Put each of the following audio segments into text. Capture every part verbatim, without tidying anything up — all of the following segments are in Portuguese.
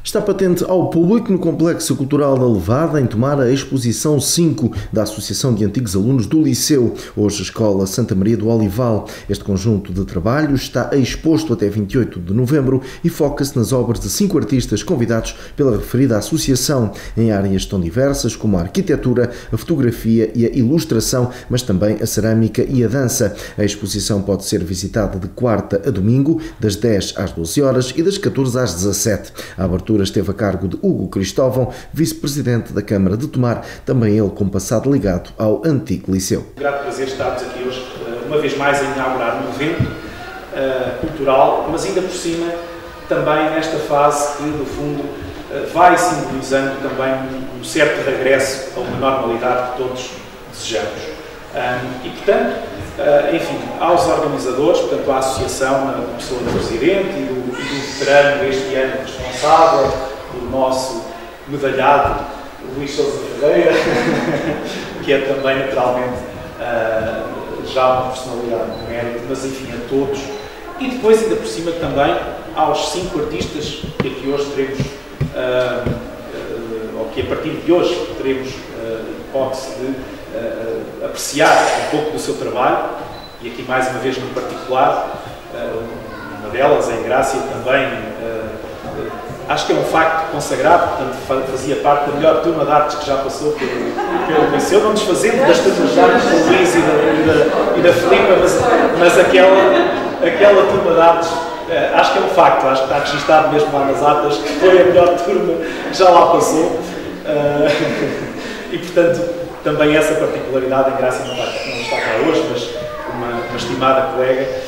Está patente ao público no Complexo Cultural da Levada, em Tomar, a exposição cinco da Associação de Antigos Alunos do Liceu, hoje a Escola Santa Maria do Olival. Este conjunto de trabalhos está exposto até vinte e oito de novembro e foca-se nas obras de cinco artistas convidados pela referida associação, em áreas tão diversas como a arquitetura, a fotografia e a ilustração, mas também a cerâmica e a dança. A exposição pode ser visitada de quarta a domingo, das dez às doze horas e das catorze às dezassete. A abertura esteve a cargo de Hugo Cristóvão, vice-presidente da Câmara de Tomar, também ele com passado ligado ao antigo liceu. Um grato prazer estarmos aqui hoje, uma vez mais, a inaugurar um evento uh, cultural, mas ainda por cima também nesta fase que, no fundo, uh, vai simbolizando também um, um certo regresso a uma normalidade que todos desejamos. Um, e, portanto, uh, enfim, aos organizadores, portanto, à associação, na pessoa do presidente e do, e do veterano este ano responsável, o nosso medalhado Luís Sousa Ferreira, que é também naturalmente uh, já uma personalidade de mérito, mas enfim, a todos. E depois, ainda por cima, também aos cinco artistas que aqui hoje teremos, uh, uh, ou que a partir de hoje teremos uh, hipótese de uh, apreciar um pouco do seu trabalho, e aqui mais uma vez no particular, uh, uma delas, a Engrácia, também uh, acho que é um facto consagrado, portanto fazia parte da melhor turma de artes que já passou pelo, pelo Liceu, não desfazendo das turmas de artes do Luís e da, e da, e da Filipa, mas, mas aquela, aquela turma de artes, eh, acho que é um facto, acho que está registado mesmo lá nas atas, que foi a melhor turma que já lá passou, uh, e portanto também essa particularidade, em Graça não está, não está cá hoje, mas uma, uma estimada colega.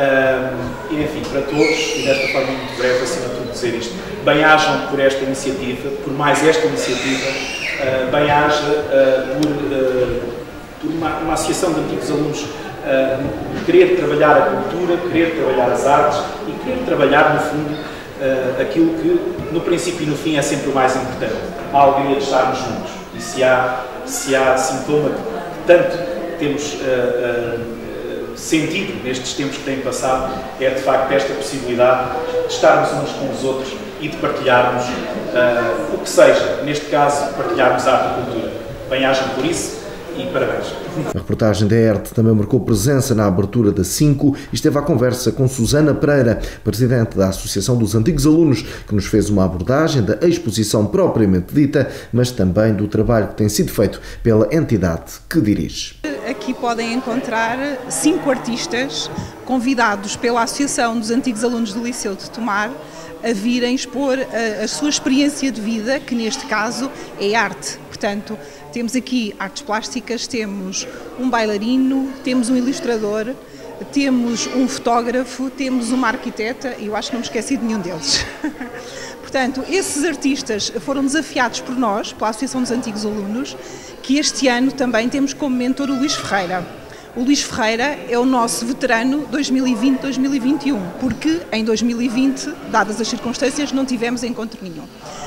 Um, e enfim, para todos, e desta forma muito breve, acima de tudo dizer isto, bem-ajam por esta iniciativa, por mais esta iniciativa, uh, bem-aja uh, por, uh, por uma, uma associação de antigos alunos uh, querer trabalhar a cultura, querer trabalhar as artes e querer trabalhar, no fundo, uh, aquilo que, no princípio e no fim, é sempre o mais importante, a alegria de estarmos juntos. E se há, se há sintoma que tanto temos uh, uh, sentido nestes tempos que têm passado, é de facto esta possibilidade de estarmos uns com os outros e de partilharmos uh, o que seja, neste caso partilharmos a arte e a cultura. Bem-ajam por isso e parabéns. A reportagem da E R T também marcou presença na abertura da cinco e esteve à conversa com Susana Pereira, presidente da Associação dos Antigos Alunos, que nos fez uma abordagem da exposição propriamente dita, mas também do trabalho que tem sido feito pela entidade que dirige. Aqui podem encontrar cinco artistas convidados pela Associação dos Antigos Alunos do Liceu de Tomar a virem expor a, a sua experiência de vida, que neste caso é arte. Portanto, temos aqui artes plásticas, temos um bailarino, temos um ilustrador, temos um fotógrafo, temos uma arquiteta e eu acho que não me esqueci de nenhum deles. Portanto, esses artistas foram desafiados por nós, pela Associação dos Antigos Alunos, que este ano também temos como mentor o Luís Ferreira. O Luís Ferreira é o nosso veterano dois mil e vinte, dois mil e vinte e um, porque em dois mil e vinte, dadas as circunstâncias, não tivemos encontro nenhum.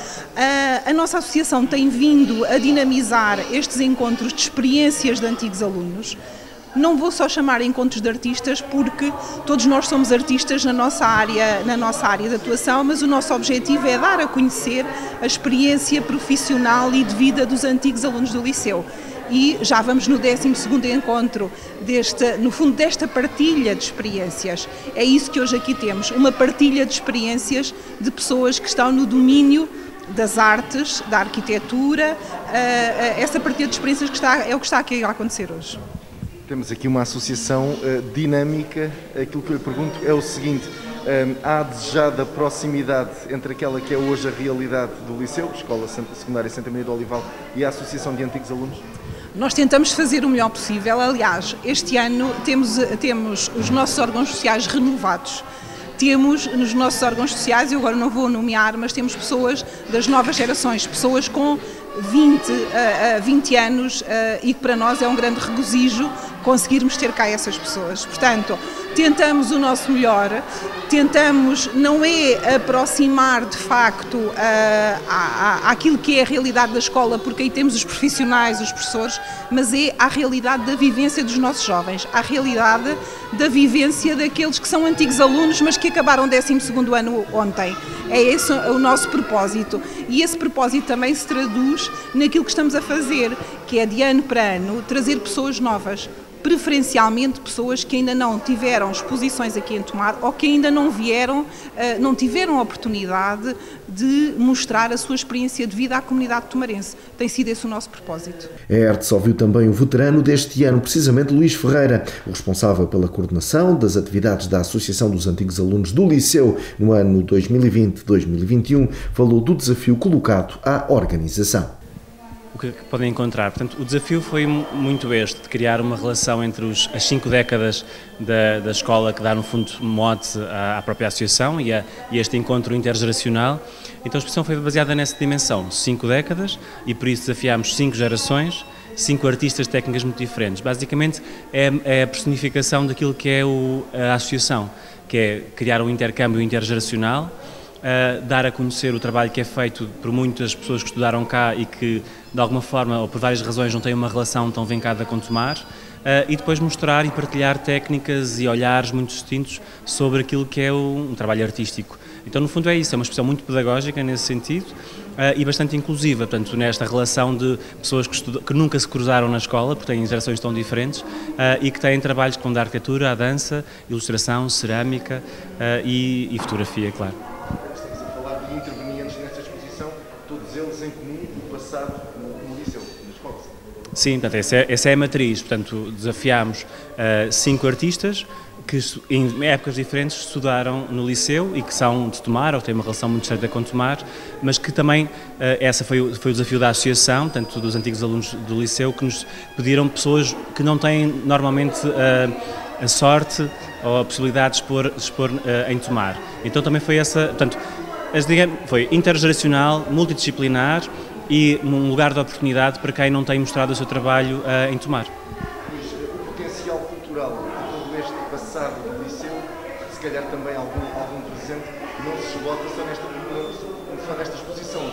A, a nossa associação tem vindo a dinamizar estes encontros de experiências de antigos alunos. Não vou só chamar encontros de artistas, porque todos nós somos artistas na nossa área, na nossa área de atuação, mas o nosso objetivo é dar a conhecer a experiência profissional e de vida dos antigos alunos do Liceu. E já vamos no décimo segundo encontro, deste, no fundo, desta partilha de experiências. É isso que hoje aqui temos, uma partilha de experiências de pessoas que estão no domínio das artes, da arquitetura, essa partilha de experiências que está, é o que está aqui a acontecer hoje. Temos aqui uma associação uh, dinâmica. Aquilo que eu lhe pergunto é o seguinte, um, há a desejada proximidade entre aquela que é hoje a realidade do Liceu, Escola Secundária Santa Maria do Olival, e a Associação de Antigos Alunos? Nós tentamos fazer o melhor possível. Aliás, este ano temos, temos os nossos órgãos sociais renovados. Temos nos nossos órgãos sociais, eu agora não vou nomear, mas temos pessoas das novas gerações, pessoas com vinte anos e que para nós é um grande regozijo conseguirmos ter cá essas pessoas. Portanto, tentamos o nosso melhor, tentamos não é aproximar de facto uh, à, àquilo que é a realidade da escola, porque aí temos os profissionais, os professores, mas é à realidade da vivência dos nossos jovens, à realidade da vivência daqueles que são antigos alunos, mas que acabaram o décimo segundo ano ontem. É esse o nosso propósito. E esse propósito também se traduz naquilo que estamos a fazer, que é de ano para ano trazer pessoas novas, preferencialmente pessoas que ainda não tiveram exposições aqui em Tomar ou que ainda não vieram, não tiveram a oportunidade de mostrar a sua experiência de vida à comunidade tomarense. Tem sido esse o nosso propósito. A ERTS ouviu também o veterano deste ano, precisamente Luís Ferreira, o responsável pela coordenação das atividades da Associação dos Antigos Alunos do Liceu no ano dois mil e vinte a dois mil e vinte e um, falou do desafio colocado à organização. O que podem encontrar? Portanto, o desafio foi muito este, de criar uma relação entre os, as cinco décadas da, da escola, que dá no fundo mote à, à própria associação e a, e este encontro intergeracional. Então a exposição foi baseada nessa dimensão, cinco décadas, e por isso desafiámos cinco gerações, cinco artistas de técnicas muito diferentes. Basicamente é, é a personificação daquilo que é o, a associação, que é criar um intercâmbio intergeracional, Uh, dar a conhecer o trabalho que é feito por muitas pessoas que estudaram cá e que, de alguma forma, ou por várias razões, não têm uma relação tão vincada com Tomar, uh, e depois mostrar e partilhar técnicas e olhares muito distintos sobre aquilo que é o, um trabalho artístico. Então, no fundo, é isso, é uma expressão muito pedagógica nesse sentido uh, e bastante inclusiva, portanto, nesta relação de pessoas que, estuda, que nunca se cruzaram na escola, porque têm gerações tão diferentes, uh, e que têm trabalhos que vão da arquitetura à dança, ilustração, cerâmica uh, e, e fotografia, claro. Intervenientes nesta exposição, todos eles em comum o passado no, no liceu, na escola. Sim, portanto, essa, é, essa é a matriz. Portanto, desafiámos uh, cinco artistas que em épocas diferentes estudaram no liceu e que são de Tomar, ou têm uma relação muito estreita com Tomar, mas que também, uh, essa foi o, foi o desafio da associação, tanto dos antigos alunos do liceu, que nos pediram pessoas que não têm normalmente uh, a sorte ou a possibilidade de expor, de expor uh, em Tomar. Então também foi essa, portanto, foi intergeracional, multidisciplinar e um lugar de oportunidade para quem não tem mostrado o seu trabalho uh, em Tomar. Pois, o potencial cultural de todo este passado do liceu, se calhar também algum, algum presente, não se esgota só nesta, só nesta exposição.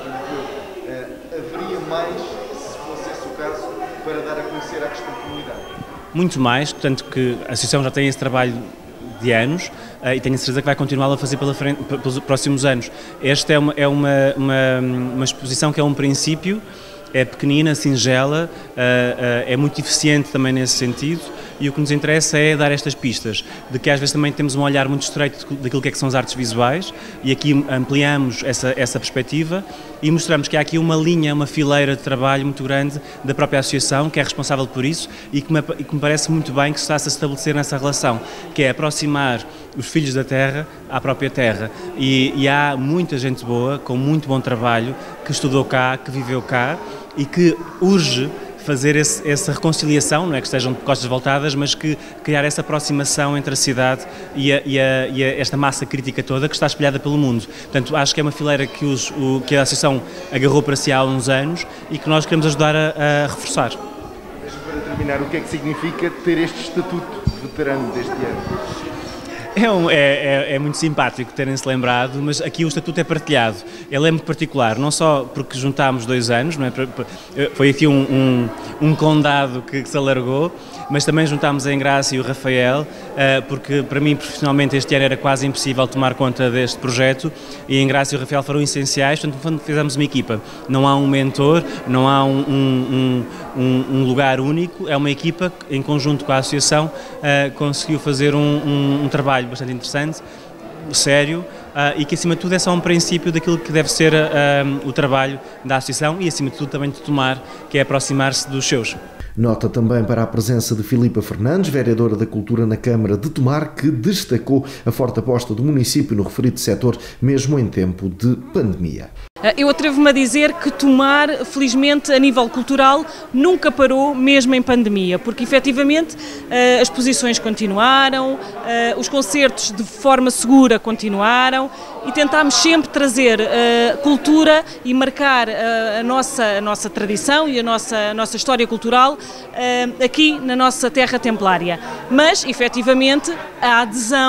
Uh, haveria mais, se fosse esse o caso, para dar a conhecer à questão da comunidade? Muito mais, portanto que a associação já tem esse trabalho de anos uh, e tenho a certeza que vai continuá-lo a fazer pela frente, pelos próximos anos. Esta é uma, é uma, uma, uma exposição que é um princípio, é pequenina, singela, uh, uh, é muito eficiente também nesse sentido, e o que nos interessa é dar estas pistas, de que às vezes também temos um olhar muito estreito daquilo que, é que são as artes visuais, e aqui ampliamos essa, essa perspectiva e mostramos que há aqui uma linha, uma fileira de trabalho muito grande da própria associação, que é responsável por isso, e que me, e que me parece muito bem que se está-se a estabelecer nessa relação, que é aproximar os filhos da terra à própria terra. E, e há muita gente boa, com muito bom trabalho, que estudou cá, que viveu cá, e que urge fazer esse, essa reconciliação, não é que estejam de costas voltadas, mas que criar essa aproximação entre a cidade e, a, e, a, e a esta massa crítica toda que está espalhada pelo mundo. Portanto, acho que é uma fileira que, os, o, que a Associação agarrou para si há uns anos e que nós queremos ajudar a, a reforçar. Mesmo para terminar, o que é que significa ter este estatuto de veterano deste ano? É, um, é, é, é muito simpático terem-se lembrado, mas aqui o estatuto é partilhado. Ele é muito particular, não só porque juntámos dois anos, não é? Foi aqui um, um, um condado que, que se alargou, mas também juntámos a Engrácia e o Rafael, porque para mim profissionalmente este ano era quase impossível tomar conta deste projeto, e a Engrácia e o Rafael foram essenciais, portanto no fundo fizemos uma equipa. Não há um mentor, não há um, um, um, um lugar único, é uma equipa que em conjunto com a associação conseguiu fazer um, um, um trabalho bastante interessante, sério, uh, e que acima de tudo é só um princípio daquilo que deve ser uh, o trabalho da associação e acima de tudo também de Tomar, que é aproximar-se dos seus. Nota também para a presença de Filipa Fernandes, vereadora da Cultura na Câmara de Tomar, que destacou a forte aposta do município no referido setor, mesmo em tempo de pandemia. Eu atrevo-me a dizer que Tomar, felizmente, a nível cultural, nunca parou, mesmo em pandemia, porque efetivamente as exposições continuaram, os concertos de forma segura continuaram e tentámos sempre trazer cultura e marcar a nossa, a nossa tradição e a nossa, a nossa história cultural aqui na nossa terra templária. Mas, efetivamente, a adesão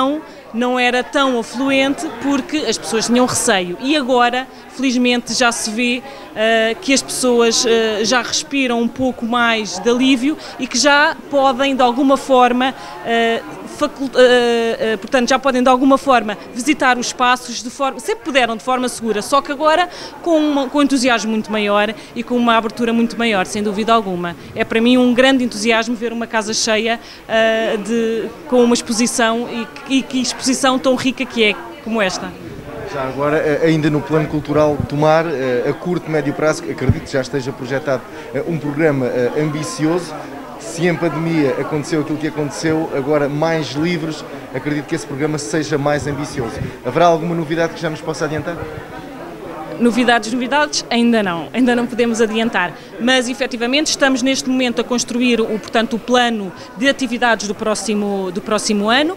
não era tão afluente porque as pessoas tinham receio. E agora, felizmente, já se vê uh, que as pessoas uh, já respiram um pouco mais de alívio e que já podem, de alguma forma, uh, Facult... Uh, uh, portanto, já podem de alguma forma visitar os espaços de forma, sempre puderam de forma segura, só que agora com, uma, com um entusiasmo muito maior e com uma abertura muito maior, sem dúvida alguma. É para mim um grande entusiasmo ver uma casa cheia uh, de, com uma exposição e, e que exposição tão rica que é como esta. Já agora, ainda no plano cultural Tomar, a curto e médio prazo, acredito que já esteja projetado um programa ambicioso. Se em pandemia aconteceu aquilo que aconteceu, agora mais livres, acredito que esse programa seja mais ambicioso. Haverá alguma novidade que já nos possa adiantar? Novidades, novidades, ainda não, ainda não podemos adiantar, mas efetivamente estamos neste momento a construir o, portanto, o plano de atividades do próximo, do próximo ano uh,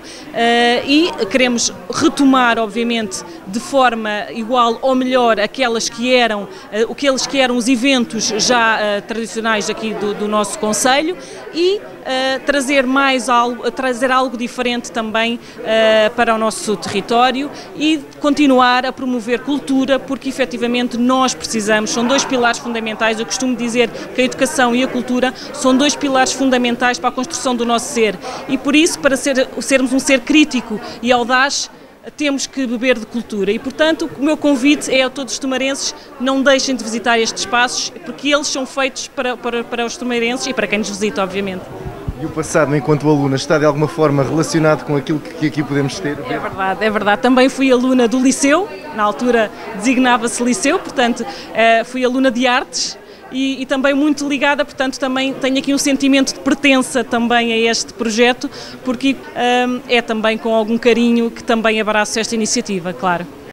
e queremos retomar, obviamente, de forma igual ou melhor aquelas que eram, uh, aqueles que eram os eventos já uh, tradicionais aqui do, do nosso concelho e uh, trazer mais algo, trazer algo diferente também uh, para o nosso território e continuar a promover cultura, porque efetivamente Efetivamente nós precisamos, são dois pilares fundamentais, eu costumo dizer que a educação e a cultura são dois pilares fundamentais para a construção do nosso ser e por isso, para ser, sermos um ser crítico e audaz, temos que beber de cultura e, portanto, o meu convite é a todos os tomarenses, não deixem de visitar estes espaços, porque eles são feitos para, para, para os tomarenses e para quem nos visita, obviamente. E o passado, enquanto aluna, está de alguma forma relacionado com aquilo que aqui podemos ter? É verdade, é verdade. Também fui aluna do liceu, na altura designava-se liceu, portanto fui aluna de artes e, e também muito ligada, portanto também tenho aqui um sentimento de pertença também a este projeto, porque um, é também com algum carinho que também abraço esta iniciativa, claro.